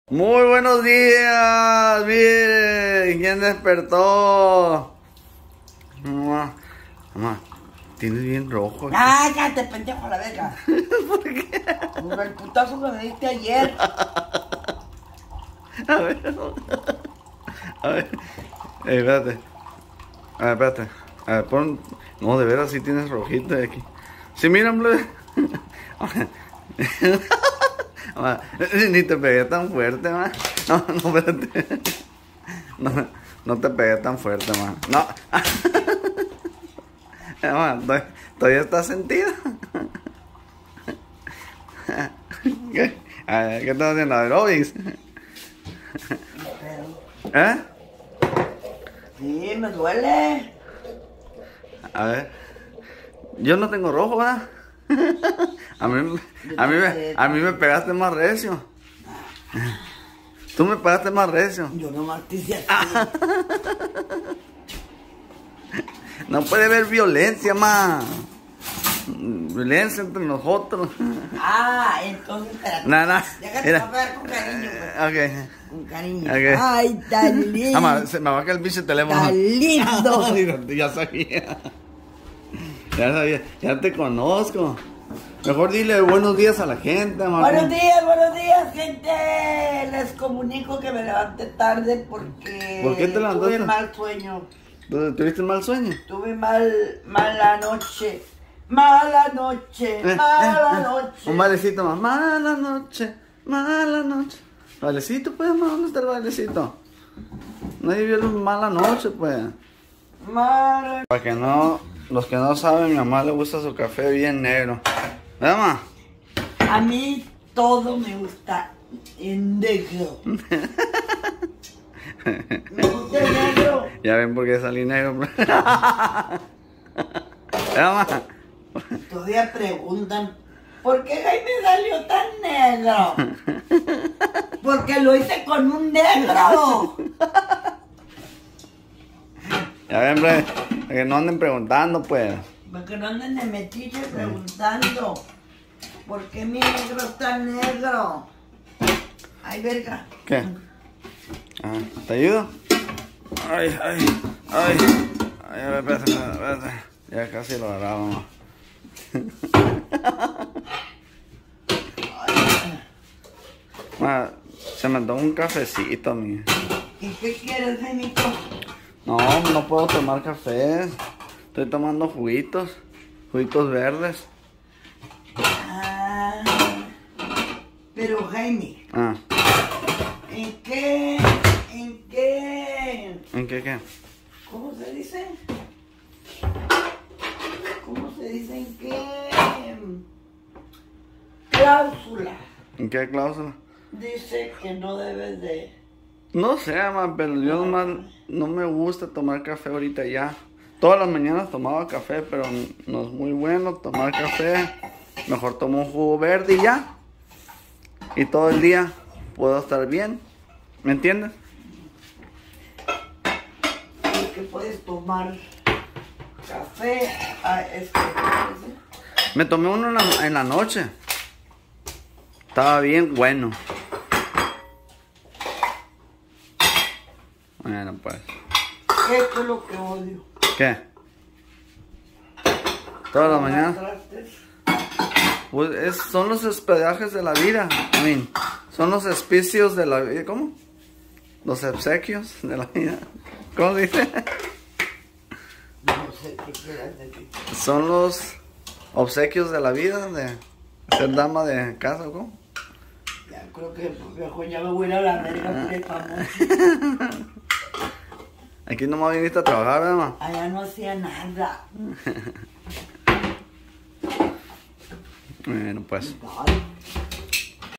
Muy buenos días, miren, ¿quién despertó? Mamá, mamá, tienes bien rojo. ¡Ay, cállate, pendejo, a la verga! ¿Por qué? Por el putazo que me diste ayer. A ver, a ver, espérate, a ver, espérate, a ver, pon, no, de veras sí tienes rojito aquí. Sí, mira, hombre. Mamá, ni te pegué tan fuerte, ma. No, no, espérate. No, no te pegué tan fuerte, ma. No. Mamá, todavía está sentido. ¿Qué? A ver, ¿qué estás haciendo? ¿Aerobics? ¿Eh? Sí, me duele. A ver. Yo no tengo rojo, ¿verdad? A mí me pegaste más recio. Tú me pegaste más recio. Yo nomás te hice así. No puede haber violencia, ma. Violencia entre nosotros. Ah, entonces espérate. Nada, Déjate papar con cariño. Ok. Con cariño. Ok. Ay, tan lindo. Mamá, se me va a caer el pinche teléfono. Tan lindo. Ya sabía. Ya sabía. Ya te conozco. Mejor dile buenos días a la gente, mamá. Buenos días, gente. Les comunico que me levanté tarde porque ¿Por qué te levantaste? tuve mal sueño. ¿Tuviste mal sueño? Tuve mala noche. Mala noche. Mala noche. Un bailecito más. Mala noche. Mala noche. Bailecito, pues, mamá. ¿Dónde está el bailecito? Nadie vio mala noche, pues. Mala. Para que no, los que no saben, mi mamá le gusta su café bien negro. ¿Verdad, mamá? A mí todo me gusta en negro. Me gusta el negro. Ya ven por qué salí negro. ¿Verdad, mamá? Todavía preguntan, ¿por qué Jaime salió tan negro? Porque lo hice con un negro. Ya ven, hombre, que no anden preguntando, pues. Porque no anden de metiche preguntando, ¿por qué mi negro está negro? Ay, verga. ¿Qué? Ah, ¿te ayudo? Ay. A ver, espérate. Ya casi lo agarraba, mamá. Ma, se me antojó un cafecito, mía. ¿Y qué quieres, Jaimito? No puedo tomar café. Estoy tomando juguitos verdes. Ah, pero Jaime, Ah, ¿en qué? ¿en qué? ¿Cómo se dice? ¿Cómo se dice en qué? Cláusula. ¿En qué cláusula? Dice que no debes de... No sé, ma, pero yo nomás no me gusta tomar café ahorita ya. Todas las mañanas tomaba café, pero no es muy bueno tomar café. Mejor tomo un jugo verde y ya. Y todo el día puedo estar bien. ¿Me entiendes? Que puedes tomar café. Me tomé uno en la noche. Estaba bien bueno. Bueno, pues. Esto es lo que odio. ¿Qué? Todas las mañanas. Pues son los hospedajes de la vida. Son los auspicios de la vida. ¿Cómo? Los obsequios de la vida. ¿Cómo se dice? No sé qué quieras decir. Son los obsequios de la vida de ser dama de casa, ¿o cómo? Ya creo que viejo, ya me voy a ir a la verga por el famoso. Aquí nomás viniste a trabajar, ¿verdad, mamá? Allá no hacía nada. Bueno, pues. Ay.